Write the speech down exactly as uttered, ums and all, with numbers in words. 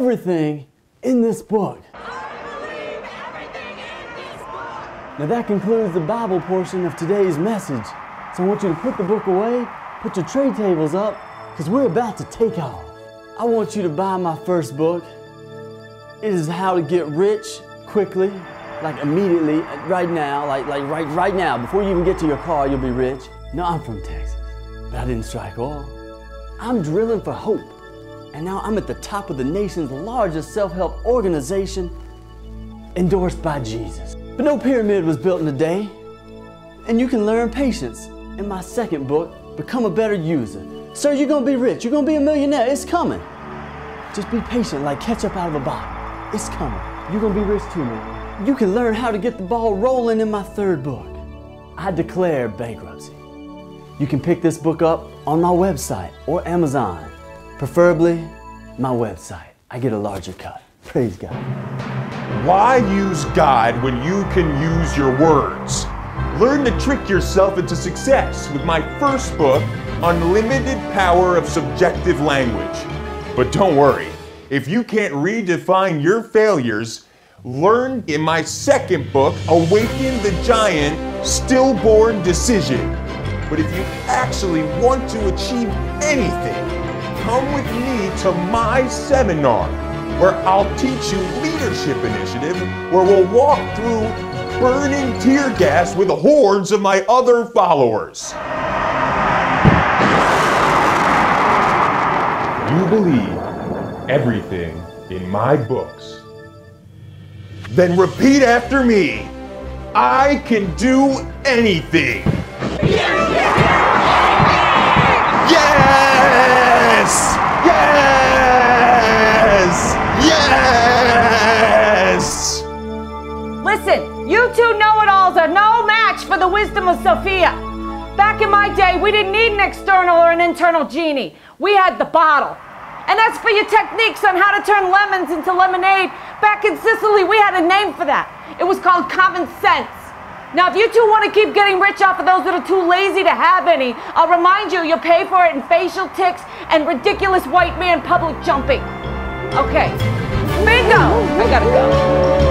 everything in this book. Now that concludes the Bible portion of today's message. So I want you to put the book away, put your tray tables up, because we're about to take off. I want you to buy my first book. It is How to Get Rich Quickly, like immediately, right now, like, like right, right now. Before you even get to your car, you'll be rich. No, I'm from Texas, but I didn't strike oil. I'm drilling for hope. And now I'm at the top of the nation's largest self-help organization, endorsed by Jesus. But no pyramid was built in a day. And you can learn patience in my second book, Become a Better User. Sir, you're gonna be rich, you're gonna be a millionaire, it's coming. Just be patient like ketchup out of a bottle. It's coming. You're gonna be rich too, man. You can learn how to get the ball rolling in my third book, I Declare Bankruptcy. You can pick this book up on my website or Amazon, preferably my website. I get a larger cut. Praise God. Why use God when you can use your words? Learn to trick yourself into success with my first book, Unlimited Power of Subjective Language. But don't worry, if you can't redefine your failures, learn in my second book, Awaken the Giant, Stillborn Decision. But if you actually want to achieve anything, come with me to my seminar, where I'll teach you Leadership Initiative, where we'll walk through burning tear gas with hordes of my other followers. You believe everything in my books. Then repeat after me. I can do anything. Yes! Yes! Yes! Listen, you two know-it-alls are no match for the wisdom of Sophia. Back in my day, we didn't need an external or an internal genie. We had the bottle. And as for your techniques on how to turn lemons into lemonade, back in Sicily, we had a name for that. It was called common sense. Now, if you two want to keep getting rich off of those that are too lazy to have any, I'll remind you, you'll pay for it in facial tics and ridiculous white man public jumping. Okay. Bingo! I gotta go.